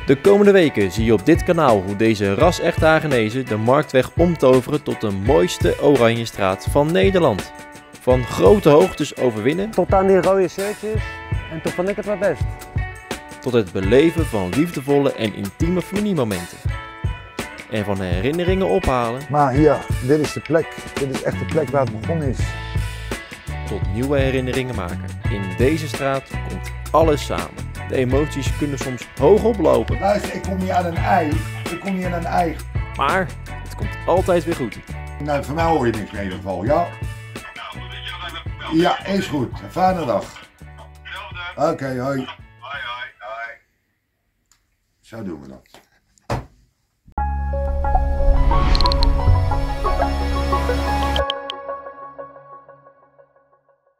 De komende weken zie je op dit kanaal hoe deze ras-echte Hagenezen de Marktweg omtoveren tot de mooiste Oranjestraat van Nederland. Van grote hoogtes overwinnen Tot aan die rode shirtjes en toen vond ik het wel best. tot het beleven van liefdevolle en intieme familiemomenten. En van herinneringen ophalen Maar hier, dit is de plek. Dit is echt de plek waar het begonnen is. tot nieuwe herinneringen maken. In deze straat komt alles samen. De emoties kunnen soms hoog oplopen, Luister, ik kom hier aan een ei. Ik kom hier aan een ei. maar het komt altijd weer goed. Nou, van mij hoor je niks meer in ieder geval, ja? Ja, is goed. Een fijne dag. Oké, hoi. Hoi. Zo doen we dat.